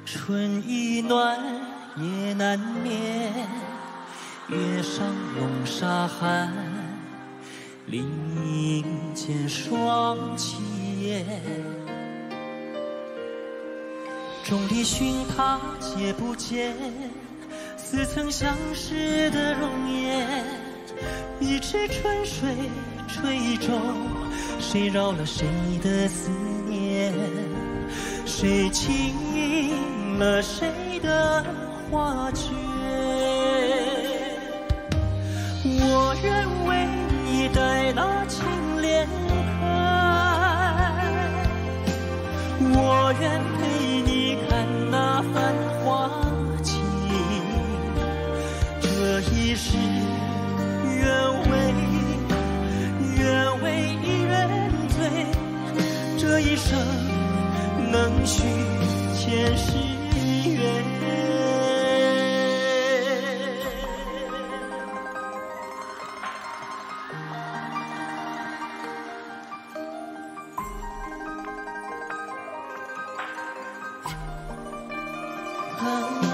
春意暖也难眠，月上弄沙寒，林间霜起烟。众里寻他皆不见，似曾相识的容颜。一池春水吹皱，谁扰了谁的思念？谁倾了谁的画卷？我愿为你带那青莲开，我愿陪你看那繁花尽。这一世愿为一愿醉，这一生能续前世缘。啊